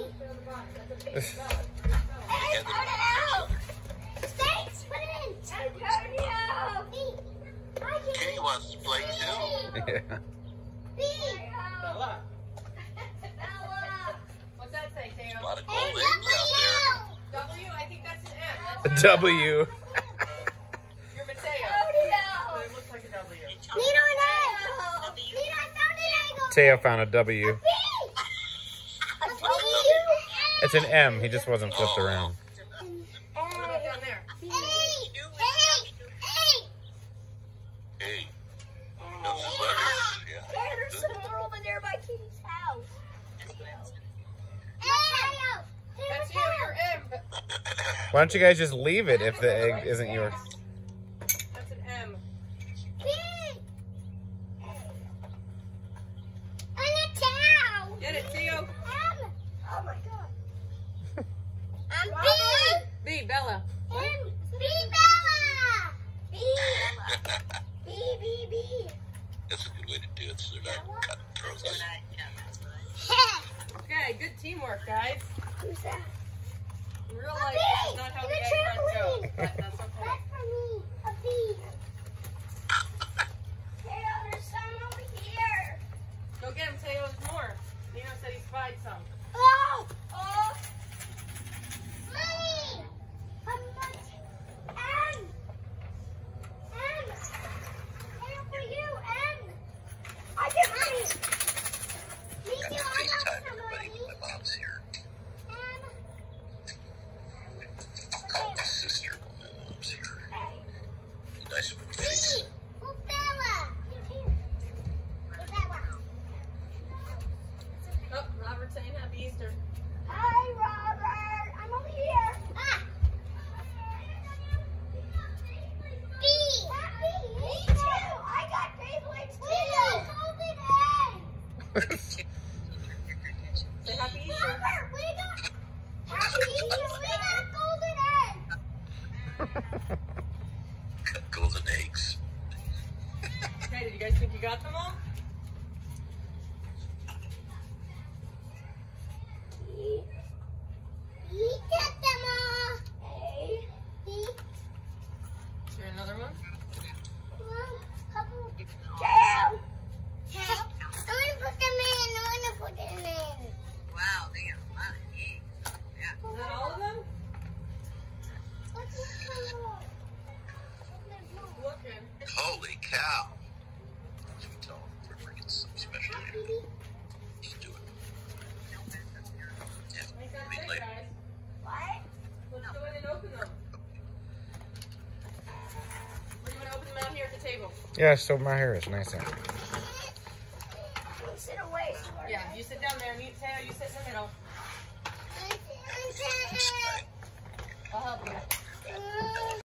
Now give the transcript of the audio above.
Kitty wants to play too. Yeah. Bella. What's that say, Teo? A lot of gold eggs out W? I think that's an M. That's W. You're Mateo. But it looks like a W. Teo found a W. It's an M. He just wasn't flipped around. What about down there? Hey. Those are letters. Yeah. There's some more over there by Kitty's house. That's you. You're M. Why don't you guys just leave it if the egg isn't yours? That's an M. Get it, Teo. Oh my god. B, Bella. That's a good way to do it so they're not cutting throats. Okay, good teamwork, guys. Who's that? In real life, this is not how the egg hunt goes, but that's okay. That's for me. A bee. Teo, there's some over here. Go get him, Teo. There's more. Nino said he spied some. Oh! Oh! Money! How much? M! M! Teo for you, M! I get money! Me Got too, to I got FaceTime some everybody money. when my mom's here. M! I'll call my sister when my mom's here. Hey. Be nice with face. Oh, Bella! You're here. Hey, Bella. Oh, Robert's saying Happy Easter. Hi, Robert. I'm over here. Ah. B. Happy. Me too. I got Beyblades too. Say Happy Easter. Robert, we got Happy Easter. We got golden egg. Golden eggs. Okay, did you guys think you got them all? He got them all. Hey. Is there another one? Couple. Two. I'm gonna put them in. I'm gonna put them in. Wow, they got a lot of eggs. Yeah. Is that all of them? What's this one? Looking. Holy cow. Should we tell them we're bringing something special here? Just do it. Yeah. Like I that's mean, it, later. guys. What? Let's go in and open them. We're going to open them out here at the table. Yeah, so my hair is nice. Sit away. Yeah, you sit down there and you, Teo, you sit in the middle. I'll help you.